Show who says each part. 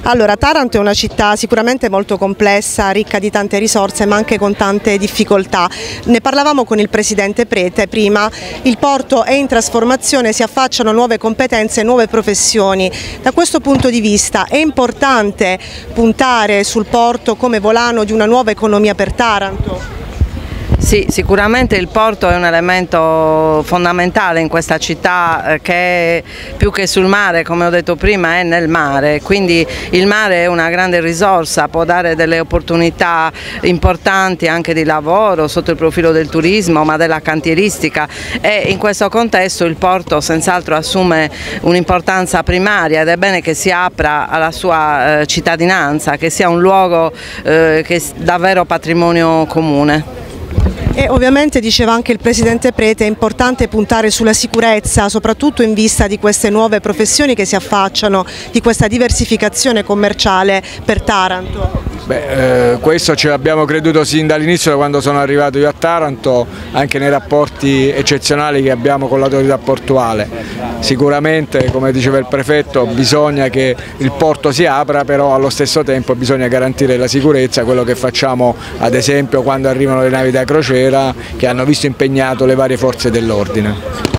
Speaker 1: Allora, Taranto è una città sicuramente molto complessa, ricca di tante risorse ma anche con tante difficoltà. Ne parlavamo con il Presidente Prete prima, il porto è in trasformazione, si affacciano nuove competenze, nuove professioni. Da questo punto di vista è importante puntare sul porto come volano di una nuova economia per Taranto?
Speaker 2: Sì, sicuramente il porto è un elemento fondamentale in questa città che più che sul mare, come ho detto prima, è nel mare, quindi il mare è una grande risorsa, può dare delle opportunità importanti anche di lavoro sotto il profilo del turismo ma della cantieristica, e in questo contesto il porto senz'altro assume un'importanza primaria ed è bene che si apra alla sua cittadinanza, che sia un luogo che è davvero patrimonio comune.
Speaker 1: E ovviamente, diceva anche il Presidente Prete, è importante puntare sulla sicurezza, soprattutto in vista di queste nuove professioni che si affacciano, di questa diversificazione commerciale per Taranto.
Speaker 3: Questo ce l'abbiamo creduto sin dall'inizio, da quando sono arrivato io a Taranto, anche nei rapporti eccezionali che abbiamo con l'autorità portuale. Sicuramente, come diceva il Prefetto, bisogna che il porto si apra, però allo stesso tempo bisogna garantire la sicurezza, quello che facciamo ad esempio quando arrivano le navi da crociera che hanno visto impegnato le varie forze dell'ordine.